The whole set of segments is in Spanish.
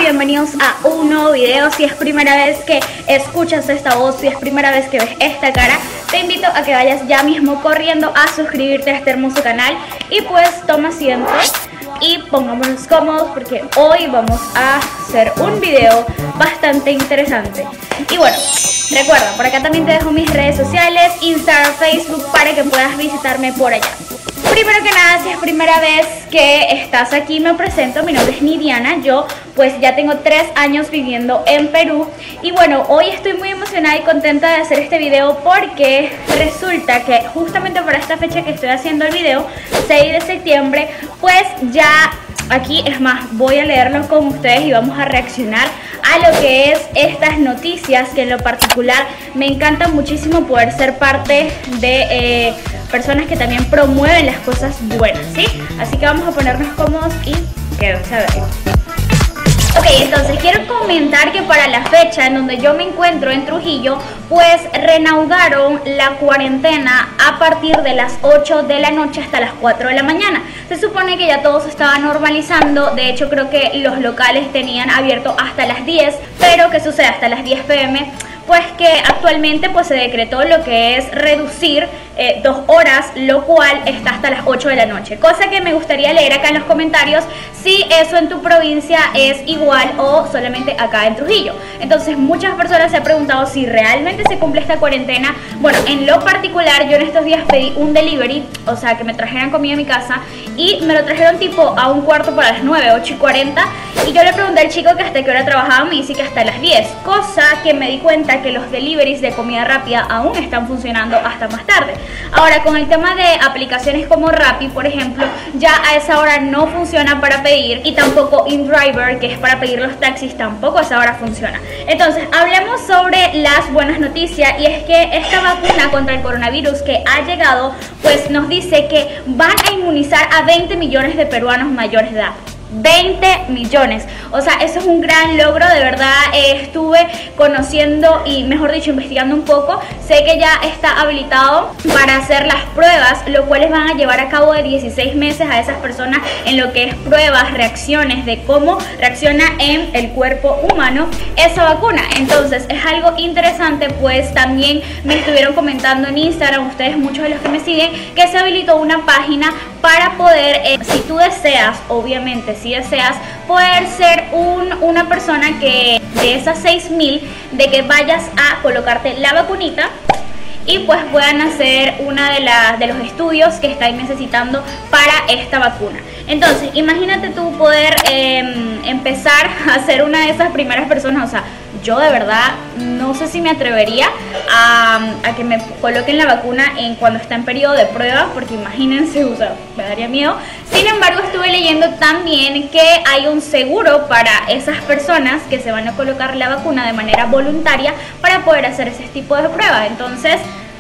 bienvenidos a un nuevo video. Si es primera vez que escuchas esta voz, si es primera vez que ves esta cara, te invito a que vayas ya mismo corriendo a suscribirte a este hermoso canal. Y pues toma asiento y pongámonos cómodos porque hoy vamos a hacer un video bastante interesante. Y bueno, recuerda, por acá también te dejo mis redes sociales, Instagram, Facebook, para que puedas visitarme por allá. Primero que nada, si es primera vez que estás aquí, me presento. Mi nombre es Nidiana. Yo pues ya tengo 3 años viviendo en Perú. Y bueno, hoy estoy muy emocionada y contenta de hacer este video porque resulta que justamente para esta fecha que estoy haciendo el video, 6 de septiembre, pues ya aquí, es más, voy a leerlo con ustedes y vamos a reaccionar a lo que es estas noticias, que en lo particular me encanta muchísimo poder ser parte de personas que también promueven las cosas buenas, ¿sí? Así que vamos a ponernos cómodos y quédense a ver. Ok, entonces quiero comentar que para la fecha en donde yo me encuentro en Trujillo, pues reanudaron la cuarentena a partir de las 8 de la noche hasta las 4 de la mañana. Se supone que ya todo se estaba normalizando. De hecho, creo que los locales tenían abierto hasta las 10, pero ¿qué sucede? Hasta las 10 p.m. pues que actualmente pues se decretó lo que es reducir 2 horas, lo cual está hasta las 8 de la noche. Cosa que me gustaría leer acá en los comentarios si eso en tu provincia es igual o solamente acá en Trujillo. Entonces muchas personas se han preguntado si realmente se cumple esta cuarentena. Bueno, en lo particular yo en estos días pedí un delivery, o sea que me trajeran comida a mi casa, y me lo trajeron tipo a un cuarto para las 9, 8:40, y yo le pregunté al chico que hasta qué hora trabajaba, me dice que hasta las 10, cosa que me di cuenta que los deliveries de comida rápida aún están funcionando hasta más tarde. Ahora, con el tema de aplicaciones como Rappi, por ejemplo, ya a esa hora no funciona para pedir, y tampoco InDriver, que es para pedir los taxis, tampoco a esa hora funciona. Entonces, hablemos sobre las buenas noticias, y es que esta vacuna contra el coronavirus que ha llegado, pues nos dice que van a inmunizar a 20 millones de peruanos mayores de edad. 20 millones, o sea, eso es un gran logro, de verdad. Estuve conociendo y mejor dicho investigando un poco, sé que ya está habilitado para hacer las pruebas, lo cuales van a llevar a cabo de 16 meses a esas personas en lo que es pruebas, reacciones de cómo reacciona en el cuerpo humano esa vacuna. Entonces es algo interesante, pues también me estuvieron comentando en Instagram, ustedes muchos de los que me siguen, que se habilitó una página para poder, si tú deseas, obviamente si deseas, poder ser una persona que de esas 6.000 de que vayas a colocarte la vacunita y pues puedan hacer una de los estudios que están necesitando para esta vacuna. Entonces imagínate tú poder empezar a ser una de esas primeras personas. O sea, yo de verdad no sé si me atrevería a que me coloquen la vacuna cuando está en periodo de prueba, porque imagínense, o sea, me daría miedo. Sin embargo, estuve leyendo también que hay un seguro para esas personas que se van a colocar la vacuna de manera voluntaria para poder hacer ese tipo de pruebas. Entonces,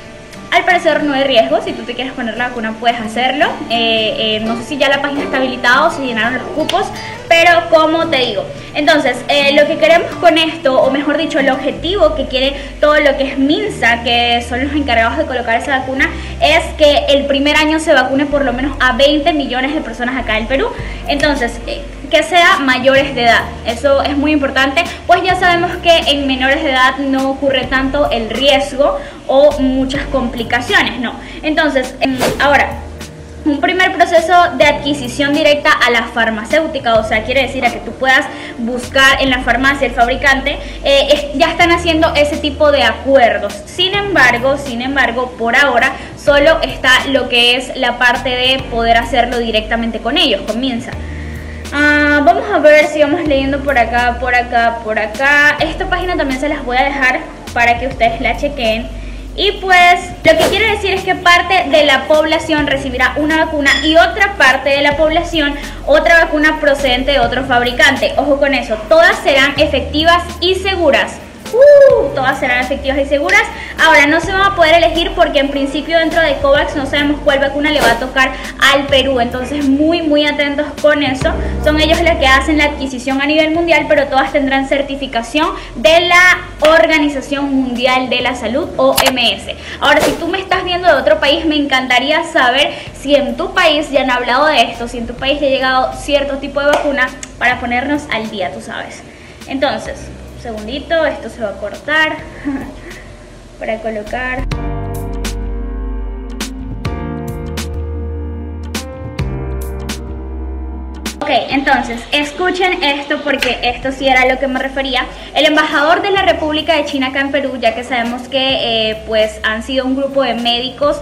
al parecer no hay riesgo. Si tú te quieres poner la vacuna puedes hacerlo. No sé si ya la página está habilitada o si llenaron los cupos, pero como te digo, entonces lo que queremos con esto, o mejor dicho el objetivo que quiere todo lo que es MINSA, que son los encargados de colocar esa vacuna, es que el primer año se vacune por lo menos a 20 millones de personas acá en Perú. Entonces que sea mayores de edad, eso es muy importante, pues ya sabemos que en menores de edad no ocurre tanto el riesgo o muchas complicaciones, ¿no? Entonces, ahora, un primer proceso de adquisición directa a la farmacéutica, o sea, quiere decir a que tú puedas buscar en la farmacia el fabricante, ya están haciendo ese tipo de acuerdos. Sin embargo, por ahora solo está lo que es la parte de poder hacerlo directamente con ellos, comienza. Vamos a ver si vamos leyendo por acá. Esta página también se las voy a dejar para que ustedes la chequen. Y pues lo que quiere decir es que parte de la población recibirá una vacuna y otra parte de la población otra vacuna procedente de otro fabricante. Ojo con eso, todas serán efectivas y seguras. todas serán efectivas y seguras. Ahora no se van a poder elegir porque en principio dentro de COVAX no sabemos cuál vacuna le va a tocar al Perú, entonces muy atentos con eso. Son ellos los que hacen la adquisición a nivel mundial, pero todas tendrán certificación de la Organización Mundial de la Salud, OMS. Ahora, si tú me estás viendo de otro país, me encantaría saber si en tu país ya han hablado de esto, si en tu país ya ha llegado cierto tipo de vacuna para ponernos al día, tú sabes. Entonces, un segundito, esto se va a cortar para colocar. Ok, entonces, escuchen esto porque esto sí era a lo que me refería. El embajador de la República de China acá en Perú, ya que sabemos que pues han sido un grupo de médicos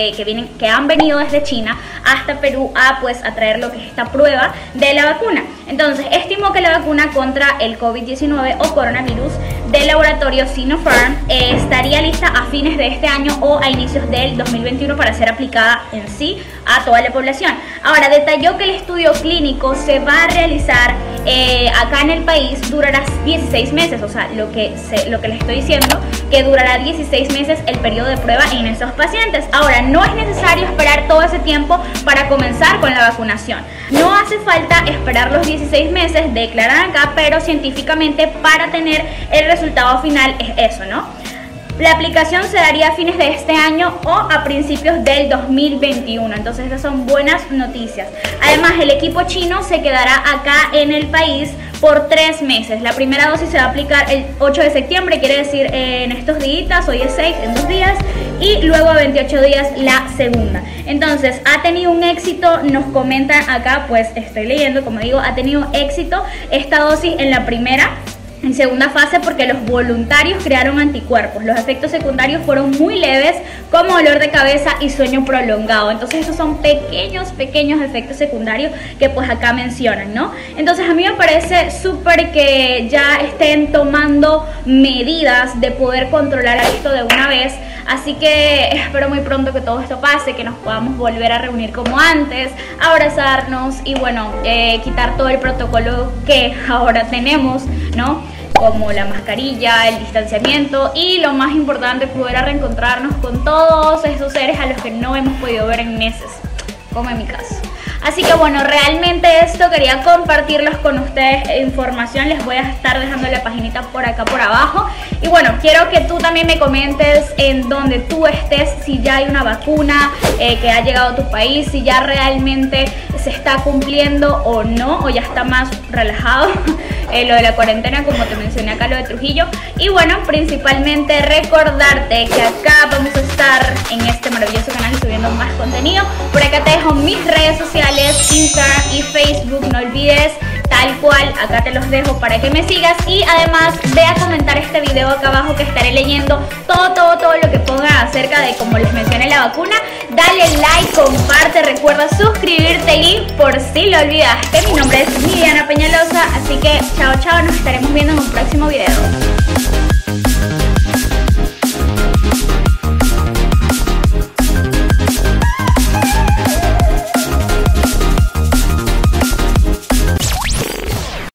que han venido desde China hasta Perú a traer lo que es esta prueba de la vacuna. Entonces, estimó que la vacuna contra el COVID-19 o coronavirus del laboratorio Sinopharm estaría lista a fines de este año o a inicios del 2021 para ser aplicada en sí a toda la población. Ahora, detalló que el estudio clínico se va a realizar acá en el país, durará 16 meses, o sea, lo que les estoy diciendo, que durará 16 meses el periodo de prueba en esos pacientes. Ahora, no es necesario esperar todo ese tiempo para comenzar con la vacunación. No hace falta esperar los 16 meses, declaran acá, pero científicamente para tener el resultado final es eso, ¿no? La aplicación se daría a fines de este año o a principios del 2021. Entonces esas son buenas noticias. Además, el equipo chino se quedará acá en el país por 3 meses. La primera dosis se va a aplicar el 8 de septiembre, quiere decir en estos días, hoy es 6, en 2 días. Y luego a 28 días la segunda. Entonces, ha tenido un éxito, nos comentan acá, pues estoy leyendo, como digo, ha tenido éxito esta dosis en la primera. En segunda fase porque los voluntarios crearon anticuerpos. Los efectos secundarios fueron muy leves, como dolor de cabeza y sueño prolongado. Entonces esos son pequeños efectos secundarios que pues acá mencionan, ¿no? Entonces a mí me parece súper que ya estén tomando medidas de poder controlar esto de una vez. Así que espero muy pronto que todo esto pase, que nos podamos volver a reunir como antes, abrazarnos y bueno, quitar todo el protocolo que ahora tenemos, ¿no? Como la mascarilla, el distanciamiento y lo más importante, poder reencontrarnos con todos esos seres a los que no hemos podido ver en meses, como en mi caso. Así que bueno, realmente esto quería compartirlos con ustedes, información, les voy a estar dejando la paginita por acá por abajo. Y bueno, quiero que tú también me comentes en donde tú estés, si ya hay una vacuna que ha llegado a tu país, si ya realmente se está cumpliendo o no, o ya está más relajado lo de la cuarentena, como te mencioné acá, lo de Trujillo. Y bueno, principalmente recordarte que acá vamos a estar en este maravilloso canal subiendo más contenido. Por acá te dejo mis redes sociales, Instagram y Facebook, no olvides, tal cual, acá te los dejo para que me sigas. Y además ve a comentar este video acá abajo, que estaré leyendo todo lo que pongan acerca de, como les mencioné, la vacuna. Dale like, comparte, recuerda suscribirte y por si lo olvidaste, mi nombre es Midiana Peñalosa, así que chao, nos estaremos viendo en un próximo video.